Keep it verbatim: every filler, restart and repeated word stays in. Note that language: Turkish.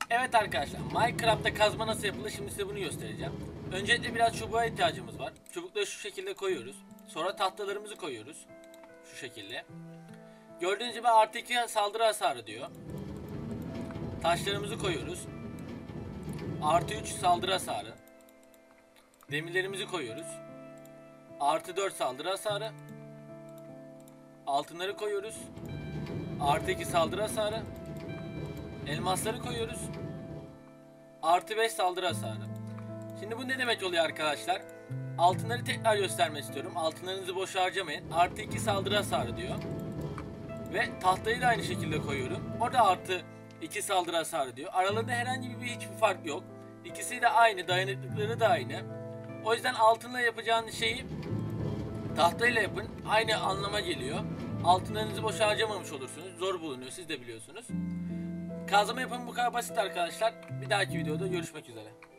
Evet arkadaşlar, Minecraft'ta kazma nasıl yapılır şimdi size bunu göstereceğim. Öncelikle biraz çubuğa ihtiyacımız var. Çubukları şu şekilde koyuyoruz. Sonra tahtalarımızı koyuyoruz. Şu şekilde. Gördüğünüz gibi artı iki saldırı hasarı diyor. Taşlarımızı koyuyoruz. Artı üç saldırı hasarı. Demirlerimizi koyuyoruz. Artı dört saldırı hasarı. Altınları koyuyoruz. Artı iki saldırı hasarı. Elmasları koyuyoruz. Artı beş saldırı hasarı. Şimdi bu ne demek oluyor arkadaşlar? Altınları tekrar göstermek istiyorum. Altınlarınızı boş harcamayın. Artı iki saldırı hasarı diyor. Ve tahtayı da aynı şekilde koyuyorum. Orada artı iki saldırı hasarı diyor. Aralarında herhangi bir hiçbir fark yok. İkisi de aynı. Dayanıklılıkları da aynı. O yüzden altınla yapacağınız şeyi tahtayla yapın. Aynı anlama geliyor. Altınlarınızı boş harcamamış olursunuz. Zor bulunuyor. Siz de biliyorsunuz. Kazma yapımı bu kadar basit arkadaşlar. Bir dahaki videoda görüşmek üzere.